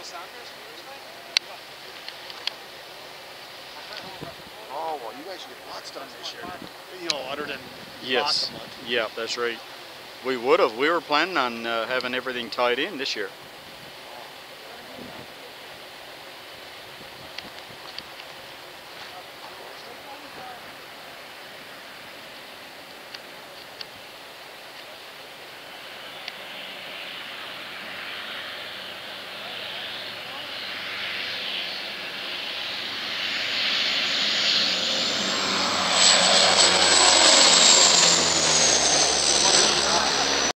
Oh, well, you guys should get lots done this year. You know, other than Yes. Yeah, that's right. We would have. We were planning on having everything tied in this year.